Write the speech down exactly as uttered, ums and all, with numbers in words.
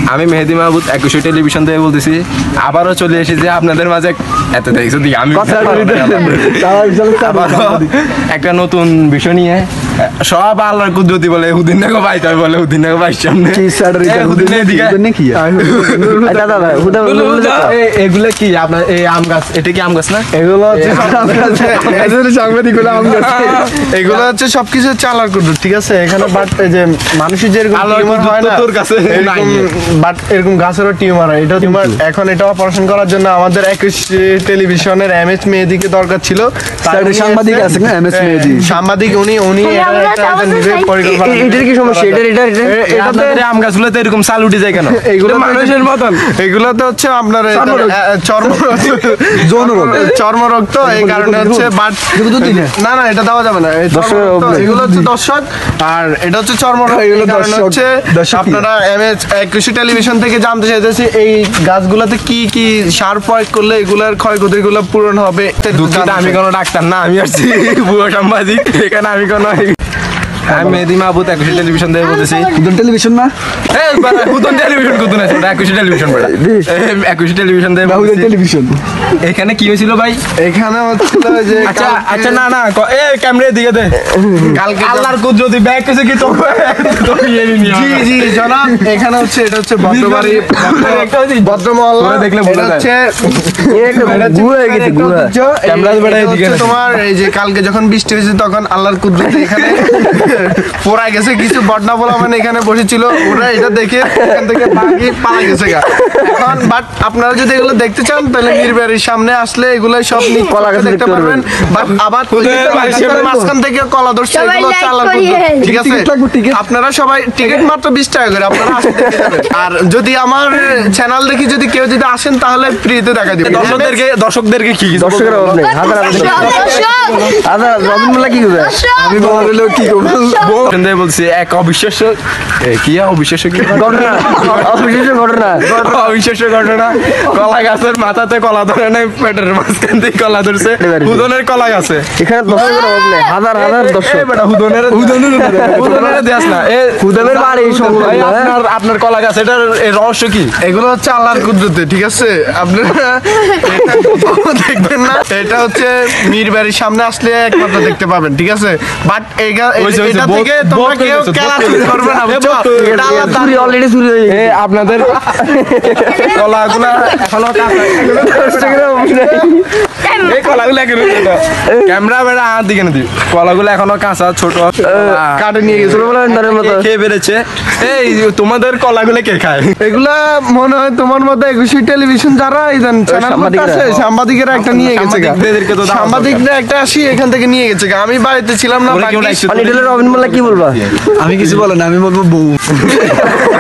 আমি মেহেদি মাহবুব একুশে টেলিভিশন থেকে বলতেছি, আবারও চলে এসেছি আপনাদের মাঝে। এত দেখছো দিকে আমি একটা নতুন বিষয় নিয়ে, সব আল্লাহর কুদরতি বলে হুদিন নাকি বাইতে বলে হুদিন নাকি বাইর সামনে এগুলো কি আপনার এই আম গাছ? এটা কি আম গাছ না? এগুলো সাংবাদিক আম গাছ, এগুলো হচ্ছে সবকিছু চালার কুদরত, ঠিক আছে? এখানে বাট যে মানুষের যেরকম টিউমার হয় না তোর কাছে, বাট এরকম গাছেরও টিউমার হয়। এটা টিউমার এখন এটা অপারেশন করার জন্য আমাদের একুশ টেলিভিশনের এম এস মেহেদিকে দরকার ছিল। সাংবাদিক আছে না, এম এস মেহেদি সাংবাদিক, উনি উনি পরিকল্পনা। এটার কি সমস্যা? এটা এটা এটাতে আম গাছগুলোতে এরকম সাল উঠে যায় কেন? এগুলো মানুষের মতন, এগুলোতে হচ্ছে আপনার চর্ম যৌনরোগ, চর্মরোগ, তো এই কারণে হচ্ছে। বাট না না এটা দেওয়া যাবে না, এগুলো হচ্ছে দর্শক, আর এটা হচ্ছে চর্মরোগ। এগুলো হচ্ছে আপনারা এমএস একুশে টেলিভিশন থেকে জানতে চাইতেছি এই গাছগুলোতে কি কি সার প্রয়োগ করলে এগুলার ক্ষয়ক্ষতিগুলো পূরণ হবে। আমি কোনো ডাক্তার না, আমি আসছি ভুয়া সাংবাদিক, এখানে আমি কোনো আমি মেহেদি মাহবুব একুশে টেলিভিশন থেকে বলতেছি। হুদন টেলিভিশন না, হুদন টেলিভিশন কোথায় আছে? ওটা একুশে টেলিভিশন, বেটা একুশে টেলিভিশন থেকে হুদন টেলিভিশন। এখানে কি হয়েছিল ভাই? এখানে হচ্ছিল যে আচ্ছা আচ্ছা না না এ ক্যামেরা দিকে দে, কালকে আল্লাহর কুদরতি ব্যাগ কিছু কি তো জি জি জনাব, এখানে হচ্ছে এটা হচ্ছে বদ্রবাড়ি বদ্রমহল্লা, দেখলে বোঝা যায় তোমার। এই যে কালকে যখন বৃষ্টি হয়েছে তখন আল্লাহর কুদরতি এখানে পড়া গেছে, কিছু বদনা বলা মানে এখানে বসেছিল, ওরা এটা দেখে এখান থেকে ভাগি পালা গেছে গা। এখন বাট আপনারা যদি এগুলো দেখতে চান তাহলে মিরবাড়ির সামনে আসলে এগুলো সব কলা গাছ দেখতে পারবেন। বাট আবার মাঝখান থেকে কলা ধরছে, এগুলো চালার, ঠিক আছে? আপনারা সবাই টিকিট মাত্র বিশ টাকা করে, আপনারা আসতে দেখে যাবেন। আর যদি আমার চ্যানেল দেখি যদি কেউ যদি আসেন তাহলে ফ্রিতে দেখা দিবেন। দর্শকদেরকে দর্শকদেরকে কি দর্শকেরা রবিন মোল্লা কি করবে? আমি বললো কি বলছি এক অবিশ্বাস্য কি অবিশ্বাস্য কি ঘটনা, অবিশ্বাস্য ঘটনা, অবিশ্বাস্য ঘটনা। কলা গাছের মাথাতে কলা ধরে নাই, পেটের মাঝখান থেকে কলা ধরছে হুদনের কলা গাছে। এখানে দর্শকের অভাব নেই, হাজার হাজার দর্শক। হুদনের হুদনের হুদনের দেশ না, এ হুদনের বাড়ি আপনার আপনার কলা গাছ, এটার রহস্য কি? এগুলো হচ্ছে আল্লাহর কুদরতে, ঠিক আছে? আপনারা দেখবেন না, এটা হচ্ছে মিরবাড়ির সামনে আসলে একমাত্র দেখতে পাবেন, ঠিক আছে? বাট এটা থেকে তোমরা কেউ খেলা করবে না, বুঝছো? এটা আল্লাহর দান, অলরেডি চুরি হয়ে গেছে। আপনাদের কলাগুলা এখনো এই কলাগুলো ক্যামেরা বেড়া হাত দিকে না দিই, কলাগুলো এখনো কাঁচা ছোট, কাটে নিয়ে গেছে খেয়ে বেড়েছে। এই তোমাদের কলাগুলো কে খায়? এগুলা মনে হয় তোমার মতো একুশে টেলিভিশন যারা সাংবাদিকেরা একটা নিয়ে গেছে, সাংবাদিকরা একটা আসি এখান থেকে নিয়ে গেছে। আমি বাড়িতে ছিলাম না। রবিন মোল্লা কি বলবা? আমি কিছু বলেন, আমি বলবো বউ।